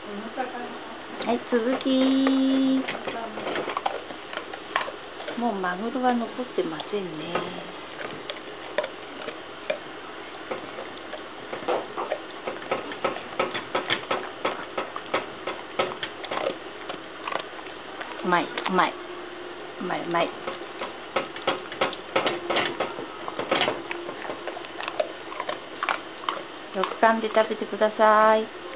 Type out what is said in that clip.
はい、続き。もうマグロは残ってませんね。うまい、うまい、うまい、うまい。よく噛んで食べてください。